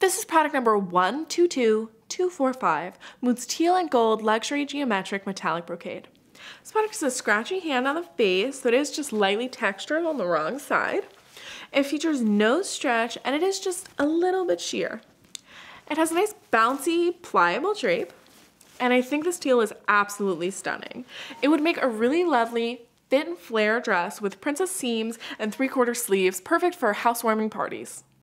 This is product number 122245, Moods Teal and Gold Luxury Geometric Metallic Brocade. This product is a scratchy hand on the face, so it is just lightly textured on the wrong side. It features no stretch, and it is just a little bit sheer. It has a nice bouncy, pliable drape, and I think this teal is absolutely stunning. It would make a really lovely fit and flare dress with princess seams and 3/4 sleeves, perfect for housewarming parties.